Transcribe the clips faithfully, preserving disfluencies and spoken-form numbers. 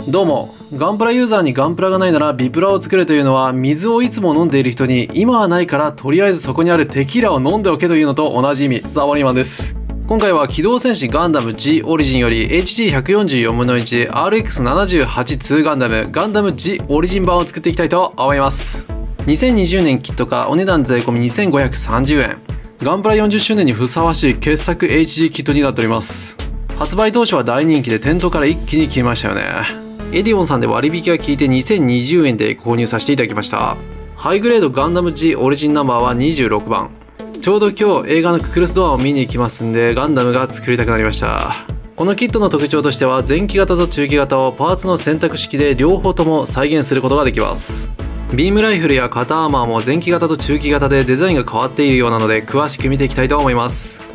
どうも、ガンプラユーザーにガンプラがないならビプラを作れというのは、水をいつも飲んでいる人に今はないからとりあえずそこにあるテキーラを飲んでおけというのと同じ意味。ザワリーマンです。今回は機動戦士ガンダム G オリジンより エイチジーひゃくよんじゅうよんぶんのいちアールエックスななじゅうはち にガンダムガンダム G オリジン版を作っていきたいと思います。にせんにじゅうねんキット価お値段税込みにせんごひゃくさんじゅうえん。ガンプラよんじゅっしゅうねんにふさわしい傑作 エイチジー キットになっております。発売当初は大人気で店頭から一気に消えましたよね。エディオンさんで割引が効いてにせんにじゅうえんで購入させていただきました。ハイグレードガンダム G オリジンナンバーはにじゅうろくばん。ちょうど今日映画のククルスドアンを見に行きますんで、ガンダムが作りたくなりました。このキットの特徴としては、前期型と中期型をパーツの選択式で両方とも再現することができます。ビームライフルや肩アーマーも前期型と中期型でデザインが変わっているようなので、詳しく見ていきたいと思います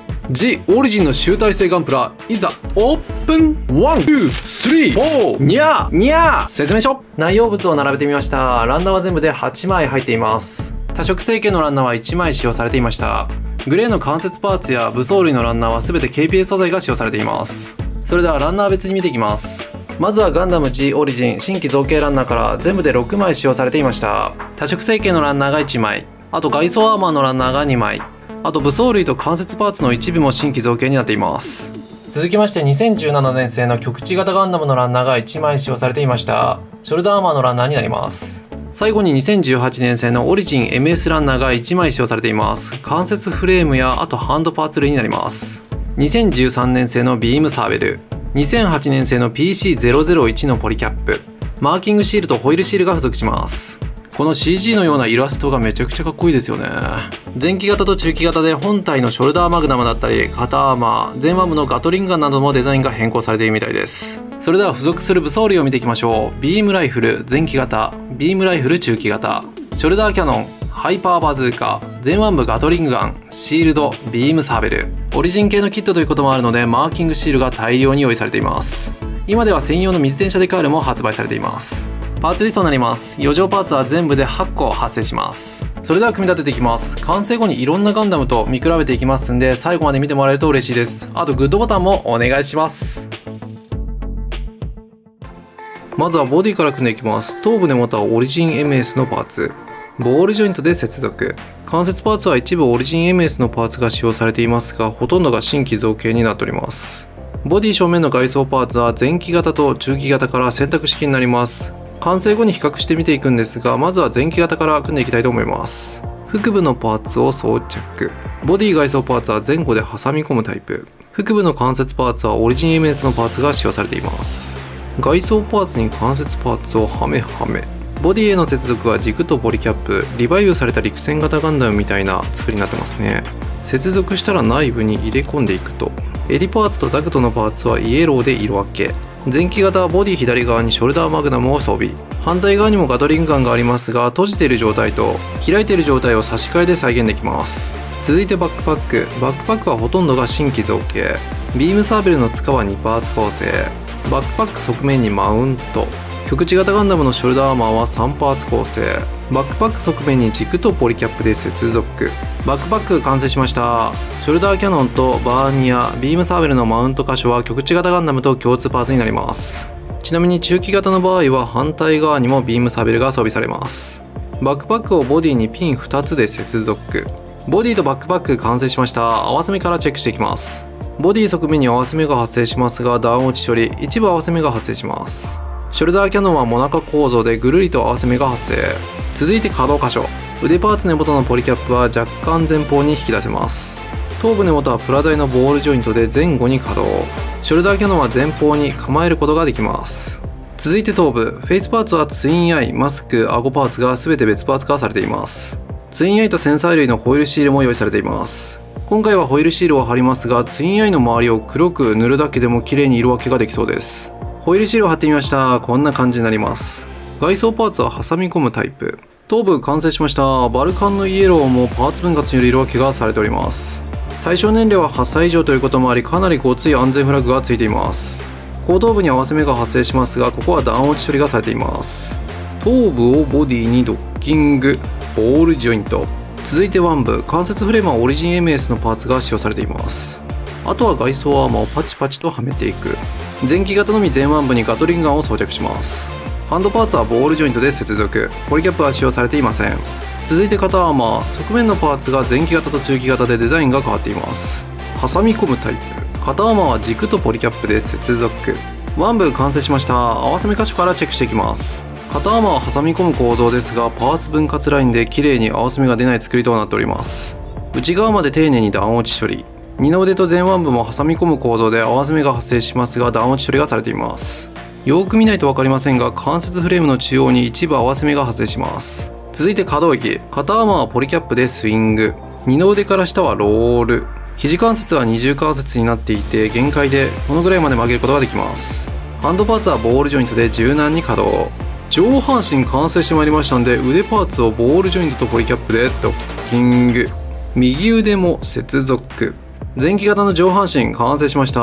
。G オリジンの集大成ガンプラ、いざオープン。ワン、ツー、スリー、フォー、にゃーにゃー。説明書。内容物を並べてみました。ランナーは全部ではちまい入っています。多色成形のランナーはいちまい使用されていました。グレーの関節パーツや武装類のランナーは全て ケーピーエス 素材が使用されています。それではランナー別に見ていきます。まずはガンダム G オリジン新規造形ランナーから全部でろくまい使用されていました。多色成形のランナーがいちまい、あと外装アーマーのランナーがにまい、あと武装類と関節パーツの一部も新規造形になっています。続きましてにせんじゅうななねん製の極地型ガンダムのランナーがいちまい使用されていました。ショルダーアーマーのランナーになります。最後ににせんじゅうはちねん製のオリジン エムエス ランナーがいちまい使用されています。関節フレームやあとハンドパーツ類になります。にせんじゅうさんねん製のビームサーベル、にせんはちねん製の ピーシーゼロゼロいち のポリキャップ、マーキングシールとホイールシールが付属します。この シージー のようなイラストがめちゃくちゃかっこいいですよね。前期型と中期型で本体のショルダーマグナムだったり肩アーマー、前腕部のガトリングガンなどもデザインが変更されているみたいです。それでは付属する武装類を見ていきましょう。ビームライフル前期型、ビームライフル中期型、ショルダーキャノン、ハイパーバズーカ、前腕部ガトリングガン、シールド、ビームサーベル。オリジン系のキットということもあるのでマーキングシールが大量に用意されています。今では専用の水転写デカールも発売されています。パーツリストになります。余剰パーツは全部ではっこ発生します。それでは組み立てていきます。完成後にいろんなガンダムと見比べていきますんで、最後まで見てもらえると嬉しいです。あとグッドボタンもお願いします。まずはボディから組んでいきます。頭部根元はオリジン エムエス のパーツ、ボールジョイントで接続。関節パーツは一部オリジン エムエス のパーツが使用されていますが、ほとんどが新規造形になっております。ボディ正面の外装パーツは前期型と中期型から選択式になります。完成後に比較して見ていくんですが、まずは前期型から組んでいきたいと思います。腹部のパーツを装着。ボディ外装パーツは前後で挟み込むタイプ。腹部の関節パーツはオリジン エムエス のパーツが使用されています。外装パーツに関節パーツをはめはめ。ボディへの接続は軸とポリキャップ、リバイブされた陸戦型ガンダムみたいな作りになってますね。接続したら内部に入れ込んでいくと、襟パーツとダクトのパーツはイエローで色分け。前期型はボディ左側にショルダーマグナムを装備。反対側にもガトリングガンがありますが、閉じている状態と開いている状態を差し替えで再現できます。続いてバックパック。バックパックはほとんどが新規造形。ビームサーベルの塚はにパーツ構成。バックパック側面にマウント。極地型ガンダムのショルダーアーマーはさんパーツ構成。バックパック側面に軸とポリキャップで接続。バックパック完成しました。ショルダーキャノンとバーニア、ビームサーベルのマウント箇所は極地型ガンダムと共通パーツになります。ちなみに中期型の場合は反対側にもビームサーベルが装備されます。バックパックをボディにピンふたつで接続。ボディとバックパック完成しました。合わせ目からチェックしていきます。ボディ側面に合わせ目が発生しますが、ダウン落ち処理、一部合わせ目が発生します。ショルダーキャノンはモナカ構造でぐるりと合わせ目が発生。続いて可動箇所。腕パーツ根元のポリキャップは若干前方に引き出せます。頭部根元はプラ材のボールジョイントで前後に可動。ショルダーキャノンは前方に構えることができます。続いて頭部。フェイスパーツはツインアイ、マスク、顎パーツが全て別パーツ化されています。ツインアイとセンサー類のホイールシールも用意されています。今回はホイールシールを貼りますが、ツインアイの周りを黒く塗るだけでも綺麗に色分けができそうです。ホイールシールを貼ってみました。こんな感じになります。外装パーツは挟み込むタイプ。頭部完成しました。バルカンのイエローもパーツ分割による色分けがされております。対象年齢ははっさい以上ということもあり、かなりごつい安全フラッグがついています。後頭部に合わせ目が発生しますが、ここはダウン落ち処理がされています。頭部をボディにドッキング、ボールジョイント。続いて腕部。関節フレームはオリジン エムエス のパーツが使用されています。あとは外装アーマーをパチパチとはめていく。 前期型のみ前腕部にガトリングガンを装着します。ハンドパーツはボールジョイントで接続、ポリキャップは使用されていません。続いて肩アーマー、側面のパーツが前期型と中期型でデザインが変わっています。挟み込むタイプ、肩アーマーは軸とポリキャップで接続。腕部完成しました。合わせ目箇所からチェックしていきます。肩アーマーは挟み込む構造ですが、パーツ分割ラインで綺麗に合わせ目が出ない作りとなっております。内側まで丁寧に段落ち処理、二の腕と前腕部も挟み込む構造で合わせ目が発生しますが、段落ち処理がされています。よーく見ないと分かりませんが、関節フレームの中央に一部合わせ目が発生します。続いて可動域、肩アーマーはポリキャップでスイング、二の腕から下はロール、肘関節は二重関節になっていて、限界でこのぐらいまで曲げることができます。ハンドパーツはボールジョイントで柔軟に可動。上半身完成してまいりましたんで、腕パーツをボールジョイントとポリキャップでドッキング。右腕も接続。前期型の上半身完成しました。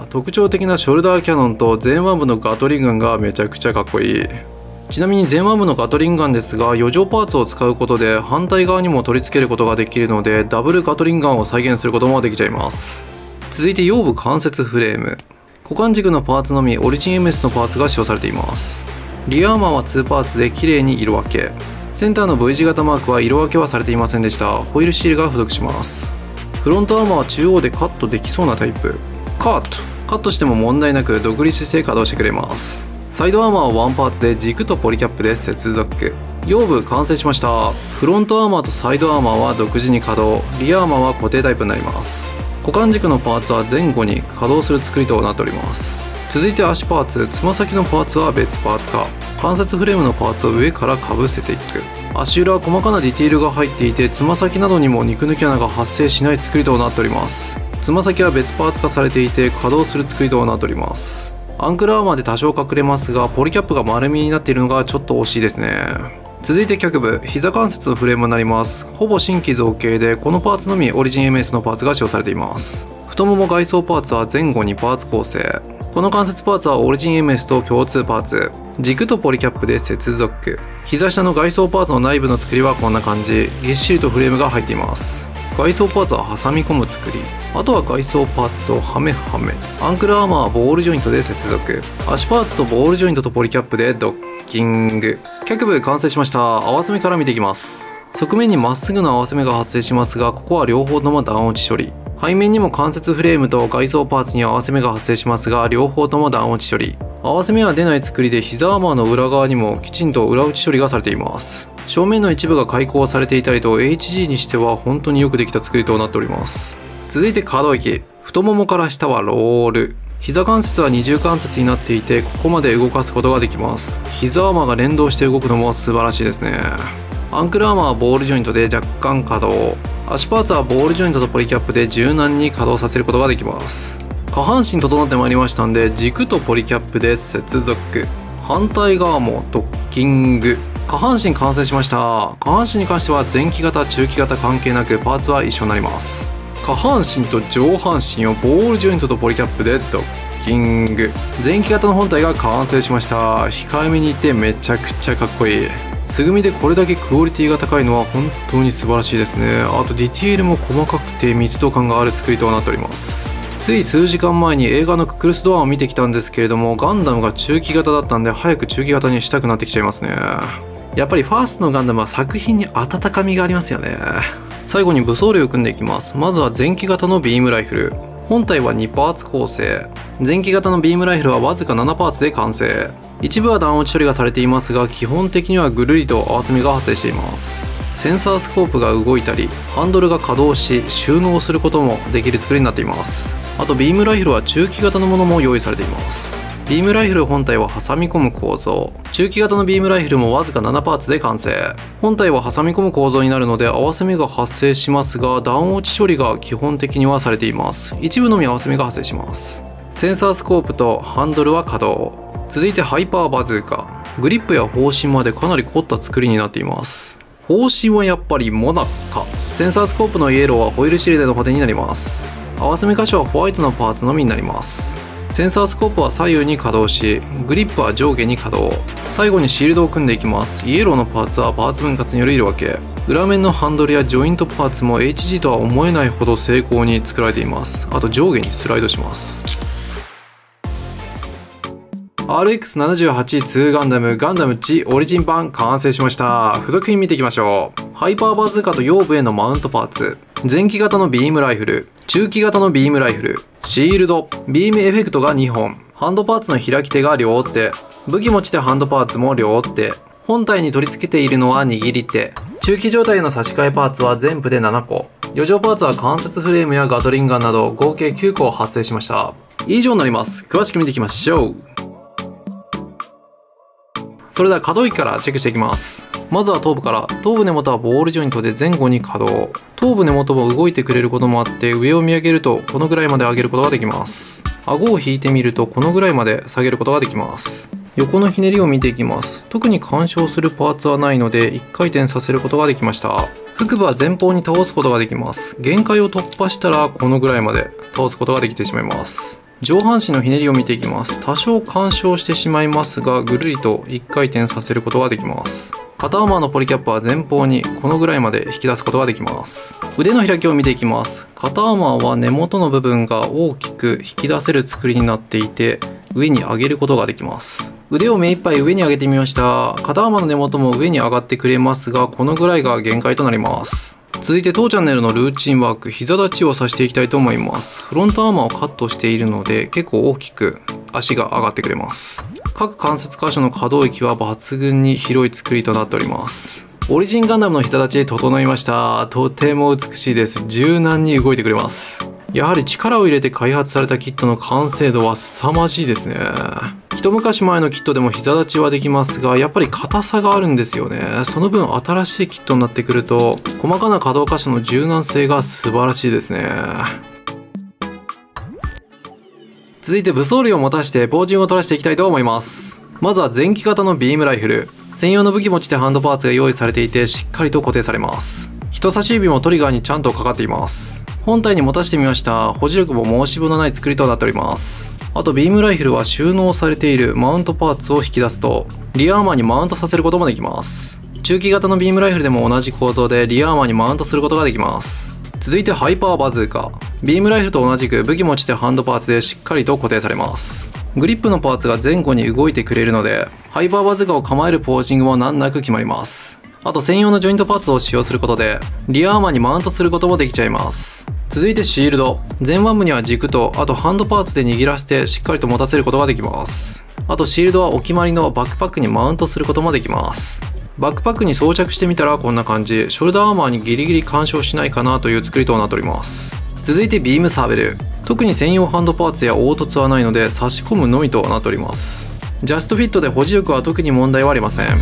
特徴的なショルダーキャノンと前腕部のガトリングガンがめちゃくちゃかっこいい。ちなみに前腕部のガトリングガンですが、余剰パーツを使うことで反対側にも取り付けることができるので、ダブルガトリングガンを再現することもできちゃいます。続いて腰部関節フレーム、股関軸のパーツのみオリジン エムエス のパーツが使用されています。リアーマーはにパーツで綺麗に色分け、センターの V 字型マークは色分けはされていませんでした。ホイールシールが付属します。フロントアーマーは中央でカットできそうなタイプ。カットカットしても問題なく独立して稼働してくれます。サイドアーマーはワンパーツで軸とポリキャップで接続。腰部完成しました。フロントアーマーとサイドアーマーは独自に稼働、リアアーマーは固定タイプになります。股関軸のパーツは前後に稼働する作りとなっております。続いて足パーツ、つま先のパーツは別パーツ化、関節フレームのパーツを上からかぶせていく。足裏は細かなディティールが入っていて、つま先などにも肉抜き穴が発生しない作りとなっております。つま先は別パーツ化されていて稼働する作りとなっております。アンクルアーマーで多少隠れますが、ポリキャップが丸みになっているのがちょっと惜しいですね。続いて脚部、膝関節のフレームになります。ほぼ新規造形で、このパーツのみオリジン エムエス のパーツが使用されています。太もも外装パーツは前後にパーツ構成。この関節パーツはオリジン エムエス と共通パーツ。軸とポリキャップで接続。膝下の外装パーツの内部の作りはこんな感じ。ぎっしりとフレームが入っています。外装パーツは挟み込む作り。あとは外装パーツをはめはめ。アンクルアーマーはボールジョイントで接続。足パーツとボールジョイントとポリキャップでドッキング。脚部完成しました。合わせ目から見ていきます。側面にまっすぐの合わせ目が発生しますが、ここは両方とも段落ち処理。背面にも関節フレームと外装パーツに合わせ目が発生しますが、両方とも段落ち処理。合わせ目は出ない作りで、膝アーマーの裏側にもきちんと裏打ち処理がされています。正面の一部が開口されていたりと エイチジー にしては本当によくできた作りとなっております。続いて可動域、太ももから下はロール。膝関節は二重関節になっていて、ここまで動かすことができます。膝アーマーが連動して動くのも素晴らしいですね。アンクルアーマーはボールジョイントで若干可動。足パーツはボールジョイントとポリキャップで柔軟に稼働させることができます。下半身整ってまいりましたんで、軸とポリキャップで接続。反対側もドッキング。下半身完成しました。下半身に関しては前期型中期型関係なくパーツは一緒になります。下半身と上半身をボールジョイントとポリキャップでドッキング。前期型の本体が完成しました。控えめにいてめちゃくちゃかっこいい。素組みでこれだけクオリティが高いのは本当に素晴らしいですね。あとディティールも細かくて密度感がある作りとなっております。つい数時間前に映画のククルスドアンを見てきたんですけれども、ガンダムが中期型だったんで早く中期型にしたくなってきちゃいますね。やっぱりファーストのガンダムは作品に温かみがありますよね。最後に武装類を組んでいきます。まずは前期型のビームライフル。本体はにパーツ構成。前期型のビームライフルはわずかななパーツで完成。一部は弾落ち処理がされていますが、基本的にはぐるりと合わせ目が発生しています。センサースコープが動いたり、ハンドルが稼働し収納することもできる作りになっています。あとビームライフルは中期型のものも用意されています。ビームライフル本体は挟み込む構造。中期型のビームライフルもわずかななパーツで完成。本体は挟み込む構造になるので合わせ目が発生しますが、弾落ち処理が基本的にはされています。一部のみ合わせ目が発生します。センサースコープとハンドルは稼働。続いてハイパーバズーカ。グリップや方針までかなり凝った作りになっています。方針はやっぱりモナカ。センサースコープのイエローはホイールシールでの補填になります。合わせ目箇所はホワイトのパーツのみになります。センサースコープは左右に稼働し、グリップは上下に稼働。最後にシールドを組んでいきます。イエローのパーツはパーツ分割による色分け。裏面のハンドルやジョイントパーツも エイチジー とは思えないほど精巧に作られています。あと上下にスライドします。 アールエックスななじゅうはち ツーガンダムガンダムジオリジン版完成しました。付属品見ていきましょう。ハイパーバズーカと腰部へのマウントパーツ、前期型のビームライフル、中期型のビームライフル、シールド、ビームエフェクトがにほん、ハンドパーツの開き手が両手、武器持ち手ハンドパーツも両手、本体に取り付けているのは握り手、中期状態への差し替えパーツは全部でななこ、余剰パーツは関節フレームやガトリンガンなど合計きゅうこ発生しました。以上になります。詳しく見ていきましょう。それでは可動域からチェックしていきます。まずは頭部から。頭部根元はボールジョイントで前後に可動。頭部根元も動いてくれることもあって、上を見上げるとこのぐらいまで上げることができます。顎を引いてみるとこのぐらいまで下げることができます。横のひねりを見ていきます。特に干渉するパーツはないのでいっかい転させることができました。腹部は前方に倒すことができます。限界を突破したらこのぐらいまで倒すことができてしまいます。上半身のひねりを見ていきます。多少干渉してしまいますが、ぐるりといっかい転させることができます。肩アーマーのポリキャップは前方にこのぐらいまで引き出すことができます。腕の開きを見ていきます。肩アーマーは根元の部分が大きく引き出せる作りになっていて、上に上げることができます。腕を目いっぱい上に上げてみました。肩アーマーの根元も上に上がってくれますが、このぐらいが限界となります。続いて当チャンネルのルーチンワーク、膝立ちをさせていきたいと思います。フロントアーマーをカットしているので結構大きく足が上がってくれます。各関節箇所の可動域は抜群に広い作りとなっております。オリジンガンダムの膝立ち整いました。とても美しいです。柔軟に動いてくれます。やはり力を入れて開発されたキットの完成度は凄まじいですね。一昔前のキットでも膝立ちはできますが、やっぱり硬さがあるんですよね。その分新しいキットになってくると細かな可動箇所の柔軟性が素晴らしいですね。続いて武装類を持たしてポージングを取らせていきたいと思います。まずは前期型のビームライフル。専用の武器持ち手ハンドパーツが用意されていてしっかりと固定されます。人差し指もトリガーにちゃんとかかっています。本体に持たせてみました。保持力も申し分のない作りとなっております。あとビームライフルは収納されているマウントパーツを引き出すとリアアーマーにマウントさせることもできます。中期型のビームライフルでも同じ構造でリアアーマーにマウントすることができます。続いてハイパーバズーカ。ビームライフルと同じく武器持ち手ハンドパーツでしっかりと固定されます。グリップのパーツが前後に動いてくれるのでハイパーバズーカを構えるポージングも難なく決まります。あと専用のジョイントパーツを使用することでリアアーマーにマウントすることもできちゃいます。続いてシールド。前腕部には軸とあとハンドパーツで握らせてしっかりと持たせることができます。あとシールドはお決まりのバックパックにマウントすることもできます。バックパックに装着してみたらこんな感じ。ショルダーアーマーにギリギリ干渉しないかなという作りとなっております。続いてビームサーベル。特に専用ハンドパーツや凹凸はないので差し込むのみとなっております。ジャストフィットで保持力は特に問題はありません。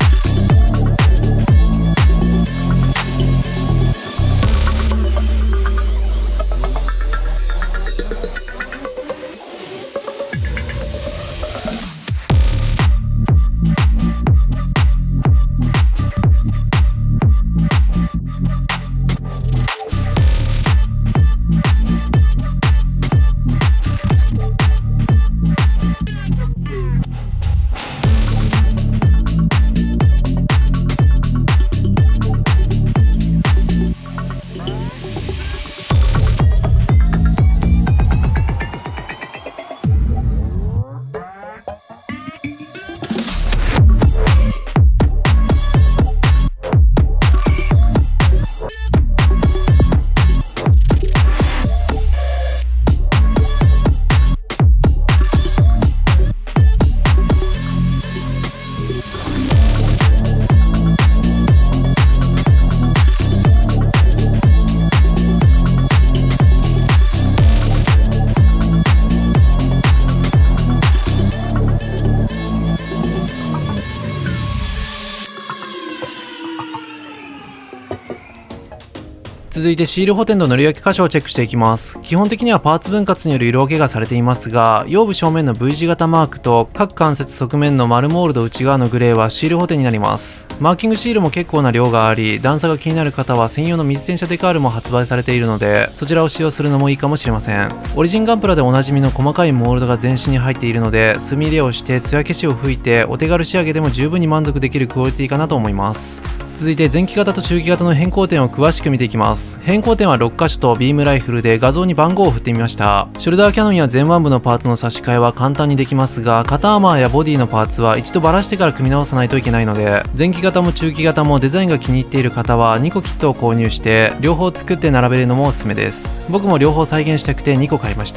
続いてシール補填と塗り分け箇所をチェックしていきます。基本的にはパーツ分割による色分けがされていますが、腰部正面の V 字型マークと各関節側面の丸モールド内側のグレーはシール補填になります。マーキングシールも結構な量があり、段差が気になる方は専用の水転写デカールも発売されているので、そちらを使用するのもいいかもしれません。オリジンガンプラでおなじみの細かいモールドが全身に入っているので、墨入れをして艶消しを吹いてお手軽仕上げでも十分に満足できるクオリティかなと思います。 続いて前期型と中期型の変更点を詳しく見ていきます。変更点はろっかしょとビームライフルで画像に番号を振ってみました。ショルダーキャノンや前腕部のパーツの差し替えは簡単にできますが、肩アーマーやボディのパーツは一度バラしてから組み直さないといけないので、前期型も中期型もデザインが気に入っている方はにこキットを購入して両方作って並べるのもおすすめです。僕も両方再現したくてにこ買いました。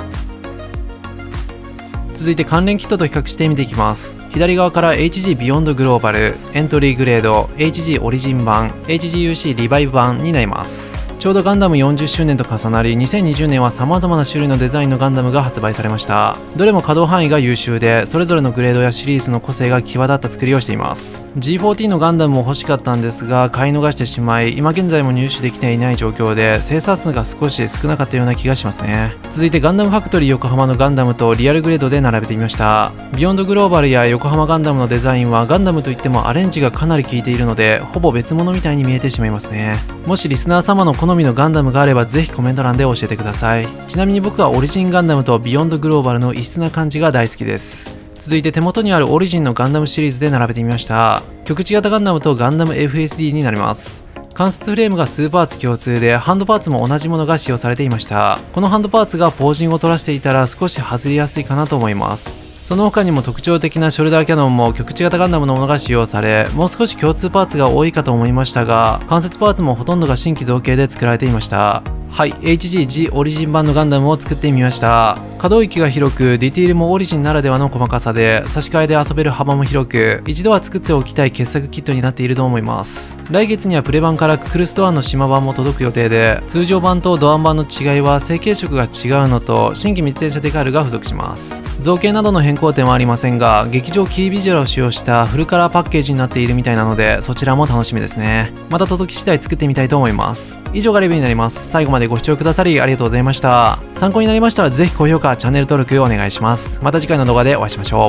続いて関連キットと比較して見ていきます。左側から エイチジー ビヨンドグローバル、エントリーグレード、エイチジー オリジン版、エイチジーユーシー リバイブ版になります。ちょうどガンダムよんじゅっしゅうねんと重なり、にせんにじゅうねんは様々な種類のデザインのガンダムが発売されました。どれも稼働範囲が優秀で、それぞれのグレードやシリーズの個性が際立った作りをしています。ジーフォーティー のガンダムも欲しかったんですが、買い逃してしまい、今現在も入手できていない状況で、生産数が少し少なかったような気がしますね。続いてガンダムファクトリー横浜のガンダムとリアルグレードで並べてみました。ビヨンドグローバルや横浜ガンダムのデザインはガンダムといってもアレンジがかなり効いているので、ほぼ別物みたいに見えてしまいますね。もしリスナー様の好みのガンダムがあればぜひコメント欄で教えてください。ちなみに僕はオリジンガンダムとビヨンドグローバルの異質な感じが大好きです。続いて手元にあるオリジンのガンダムシリーズで並べてみました。極地型ガンダムとガンダム エフエスディー になります。関節フレームが数パーツ共通で、ハンドパーツも同じものが使用されていました。このハンドパーツがポージングを取らせていたら少し外れやすいかなと思います。その他にも特徴的なショルダーキャノンも極地型ガンダムのものが使用され、もう少し共通パーツが多いかと思いましたが、関節パーツもほとんどが新規造形で作られていました。はい、エイチジー ジー オリジン版のガンダムを作ってみました。可動域が広く、ディティールもオリジンならではの細かさで、差し替えで遊べる幅も広く、一度は作っておきたい傑作キットになっていると思います。来月にはプレ版からククルスドアンの島版も届く予定で、通常版とドアン版の違いは成型色が違うのと、新規密転写デカールが付属します。造形などの変更点はありませんが、劇場キービジュアルを使用したフルカラーパッケージになっているみたいなので、そちらも楽しみですね。また届き次第作ってみたいと思います。以上がレビューになります。最後までご視聴くださりありがとうございました。参考になりましたらぜひ高評価、チャンネル登録お願いします。また次回の動画でお会いしましょ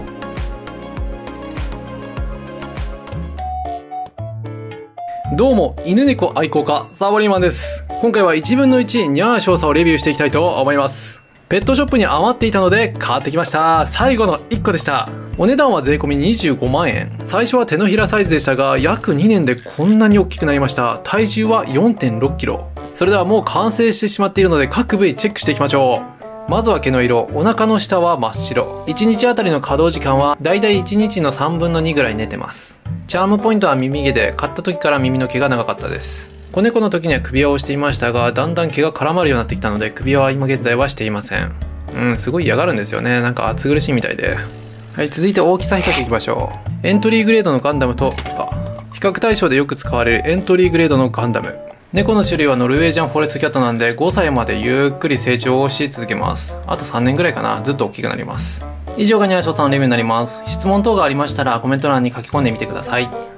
う。どうも、犬猫愛好家、サボリーマンです。今回はいちぶんのいちニャー少佐をレビューしていきたいと思います。ペットショップに余っていたので買ってきました。最後のいっこでした。お値段は税込みにじゅうごまんえん。最初は手のひらサイズでしたが、約にねんでこんなに大きくなりました。体重は よんてんろっキロ。それではもう完成してしまっているので各部位チェックしていきましょう。まずは毛の色、お腹の下は真っ白。いちにちあたりの稼働時間はだいたいいちにちのさんぶんのにぐらい寝てます。チャームポイントは耳毛で、買った時から耳の毛が長かったです。子猫の時には首輪をしていましたが、だんだん毛が絡まるようになってきたので首輪は今現在はしていません。うん、すごい嫌がるんですよね。なんか暑苦しいみたいで。はい、続いて大きさ比較いきましょう。エントリーグレードのガンダムと、あ、比較対象でよく使われるエントリーグレードのガンダム。猫の種類はノルウェージャンフォレストキャットなんでごさいまでゆっくり成長をし続けます。あとさんねんぐらいかな。ずっと大きくなります。以上がニャーショーさんのレビューになります。質問等がありましたらコメント欄に書き込んでみてください。